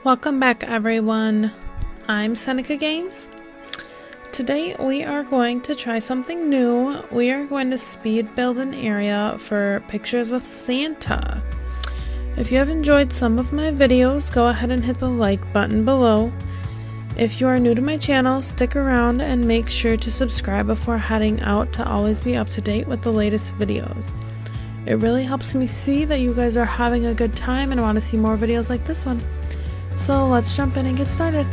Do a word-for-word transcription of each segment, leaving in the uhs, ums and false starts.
Welcome back, everyone. I'm Seneca Games. Today we are going to try something new. We are going to speed build an area for pictures with Santa. If you have enjoyed some of my videos, go ahead and hit the like button below. If you are new to my channel, stick around and make sure to subscribe before heading out to always be up to date with the latest videos. It really helps me see that you guys are having a good time and want to see more videos like this one. So let's jump in and get started.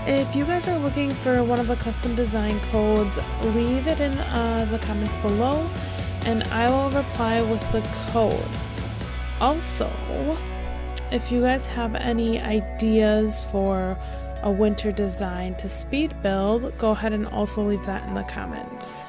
If you guys are looking for one of the custom design codes, leave it in uh, the comments below and I will reply with the code. Also, if you guys have any ideas for a winter design to speed build, go ahead and also leave that in the comments.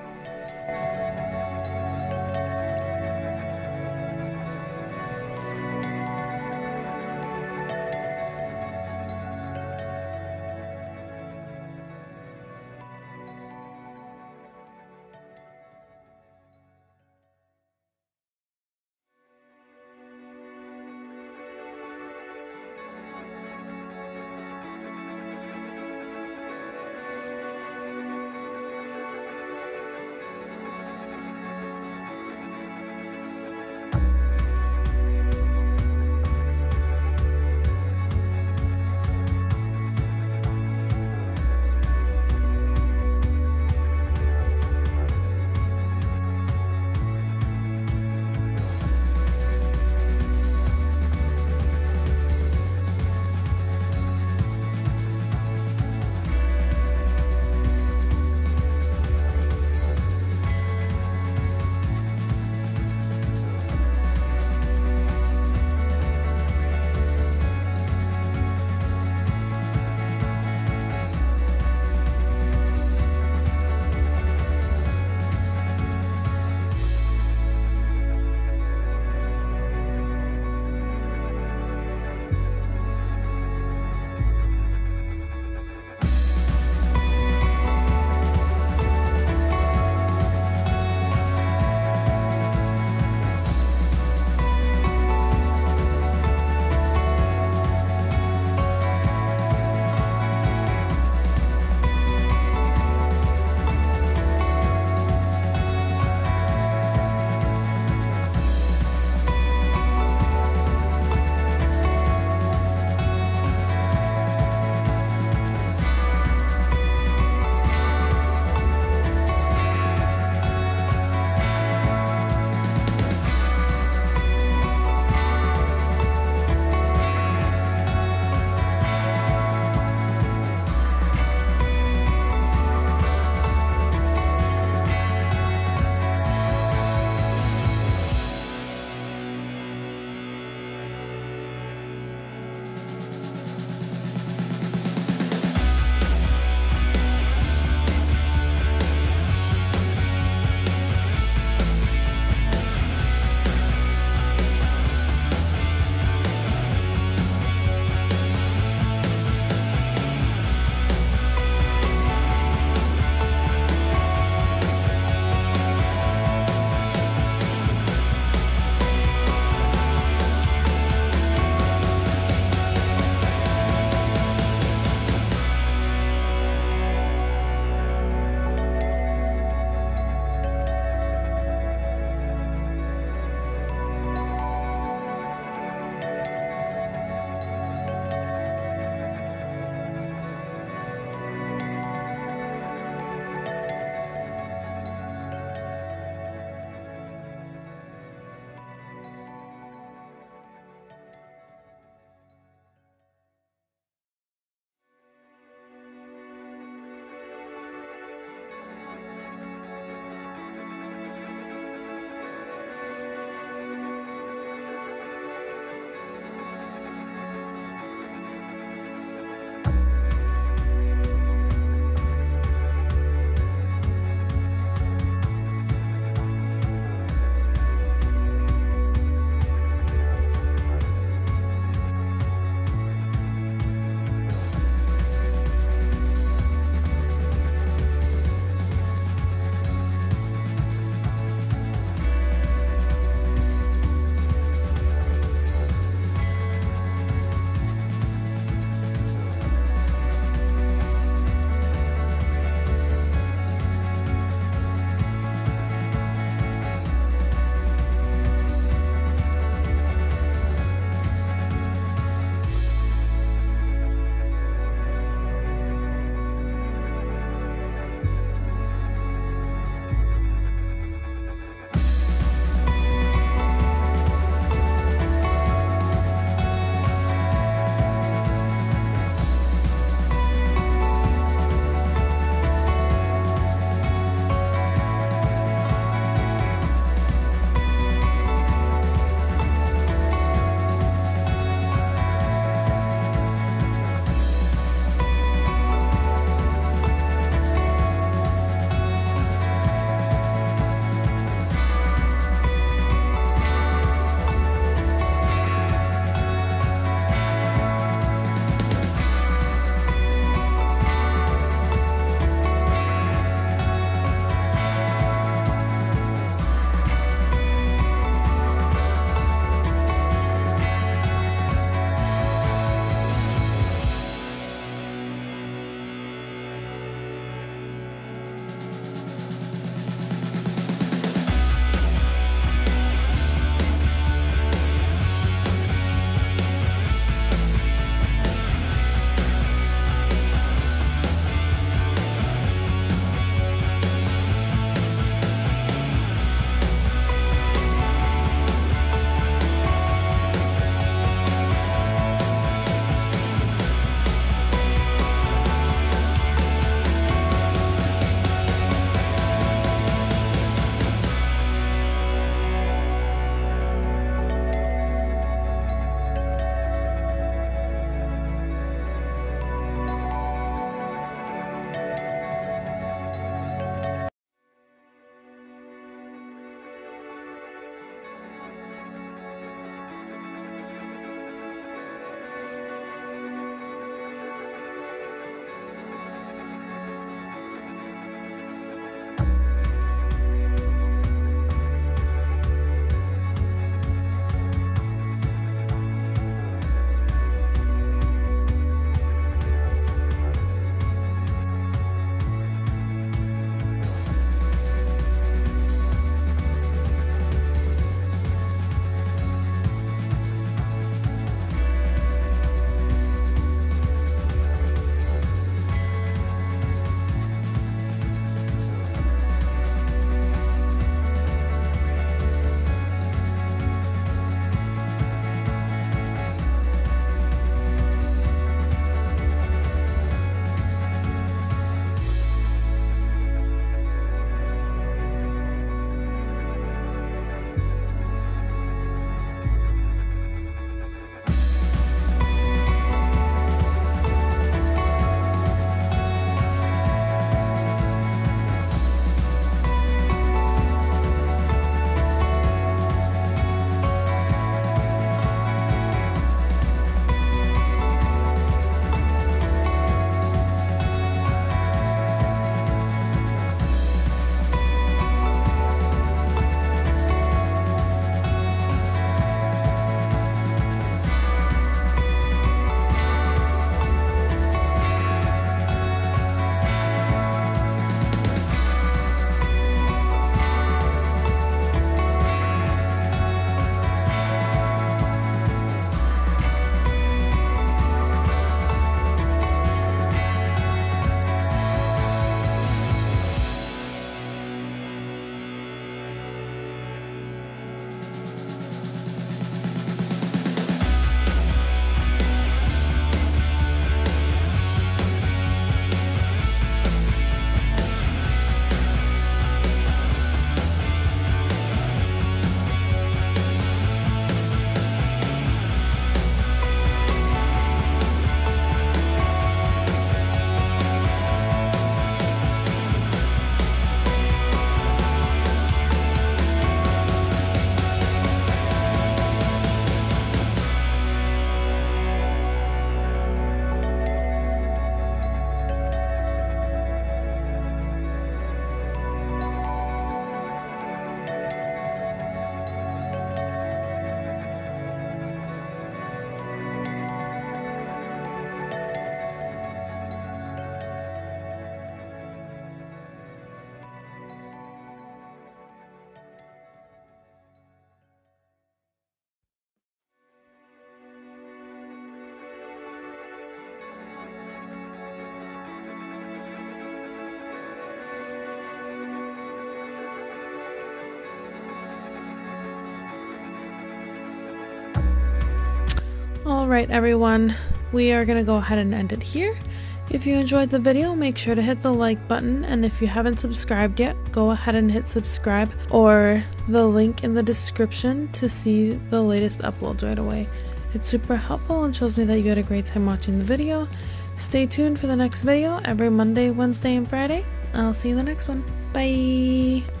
Alright everyone, we are going to go ahead and end it here. If you enjoyed the video, make sure to hit the like button, and if you haven't subscribed yet, go ahead and hit subscribe or the link in the description to see the latest uploads right away. It's super helpful and shows me that you had a great time watching the video. Stay tuned for the next video every Monday, Wednesday, and Friday. I'll see you in the next one. Bye!